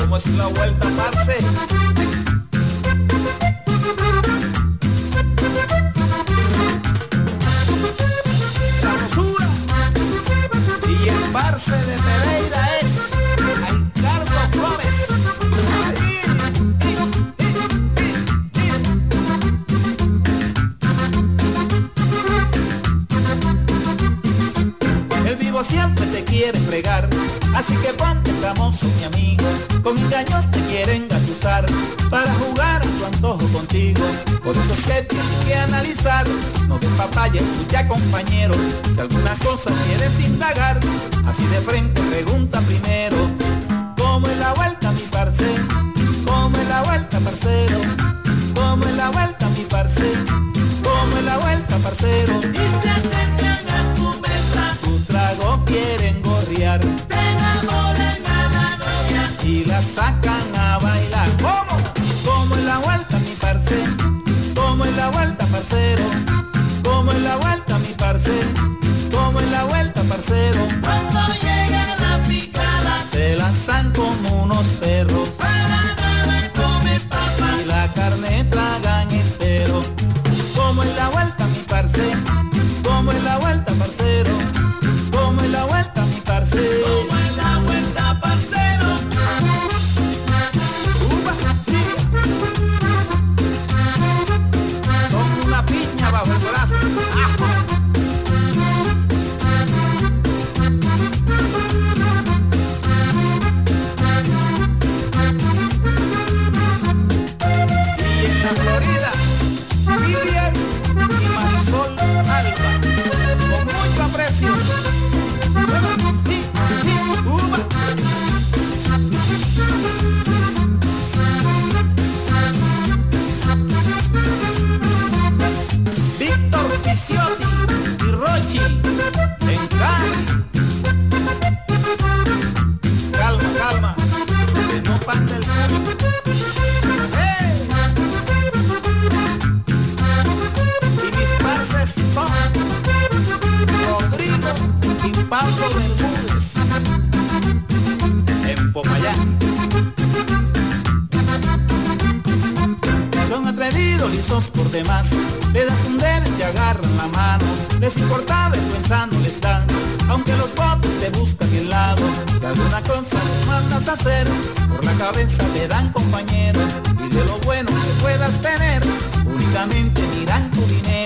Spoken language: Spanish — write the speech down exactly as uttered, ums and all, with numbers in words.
cómo es la vuelta, parce. Sabrosura. Y el parce de Pereira es Ricardo Flores. Ahí, y, y, y. El vivo siempre te quiere fregar, así que ponte famoso, mi amigo. Con engaños te quieren gatusar para jugar a tu antojo contigo. Por eso es que tienes que analizar, no de papaya, escucha compañero. Si alguna cosa quieres indagar, así de frente pregunta primero. ¿Cómo es la vuelta, mi parce? ¿Cómo es la vuelta, parcero? ¿Cómo es la vuelta, mi parce? ¿Cómo es la vuelta, parcero? Y se acercan a tu mesa, tu trago quieren gorrear, te enamoran a la novia y la sacan a bailar. ¿Cómo? ¿Cómo es la vuelta, mi parce? ¿Cómo es la vuelta, parcero? ¿Cómo es la vuelta, mi parce? ¿Cómo es la vuelta, parcero? Cuando llega la picada, se lanzan como unos perros, para nada comen papa y la carne tragan entero. ¿Cómo es la vuelta, mi parce? ¿Cómo es la vuelta, parcero? ¿Cómo es la vuelta, mi parce? ¿Cómo es la vuelta, parcero? Uva, son una piña bajo el brazo. ¡Ajo! Y en la Florida, Vivian y Marisol Alba, con mucho aprecio. Y, y, uva. Víctor Picciotti y Rochi en Cali. Calma, calma, que no pande el culo. ¡Hey! Y mis parces son Rodrigo y Pablo Bermúdez en Popayán. Son atrevidos, lisos por demás, le das un dedo y te agarran la mano. Les importa vergüenza no les dan, aunque los botes te buscan el lado. Si alguna cosa les mandas a hacer, por la cabeza te dan compañero. Y de lo bueno que puedas tener, únicamente miran tu dinero.